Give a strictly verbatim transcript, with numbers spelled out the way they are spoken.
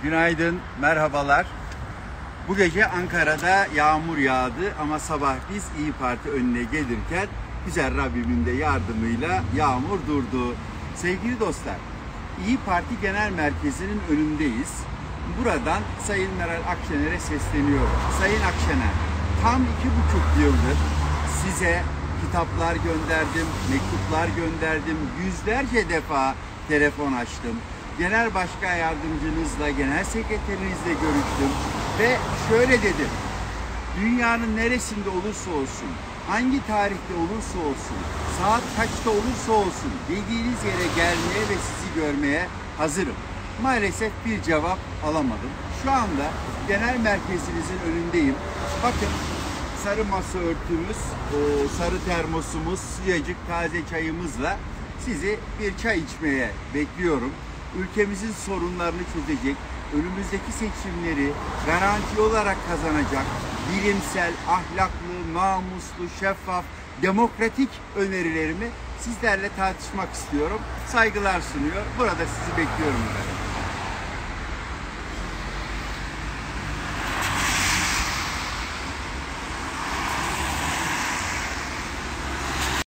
Günaydın, merhabalar. Bu gece Ankara'da yağmur yağdı ama sabah biz İyi Parti önüne gelirken güzel Rabbimin de yardımıyla yağmur durdu. Sevgili dostlar, İyi Parti Genel Merkezi'nin önündeyiz. Buradan Sayın Meral Akşener'e sesleniyorum. Sayın Akşener, tam iki buçuk yıldır size kitaplar gönderdim, mektuplar gönderdim, yüzlerce defa telefon açtım. Genel Başkan Yardımcınızla, Genel Sekreterinizle görüştüm ve şöyle dedim: dünyanın neresinde olursa olsun, hangi tarihte olursa olsun, saat kaçta olursa olsun dediğiniz yere gelmeye ve sizi görmeye hazırım. Maalesef bir cevap alamadım. Şu anda genel merkezimizin önündeyim. Bakın, sarı masa örtümüz, sarı termosumuz, sıcacık taze çayımızla sizi bir çay içmeye bekliyorum. Ülkemizin sorunlarını çözecek, önümüzdeki seçimleri garanti olarak kazanacak, bilimsel, ahlaklı, namuslu, şeffaf, demokratik önerilerimi sizlerle tartışmak istiyorum. Saygılar sunuyor. Burada sizi bekliyorum efendim.